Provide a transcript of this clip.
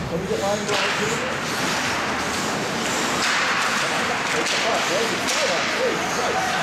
Can we get line and go over to it? Come on, take the puck. Where's the fire on? Hey, right.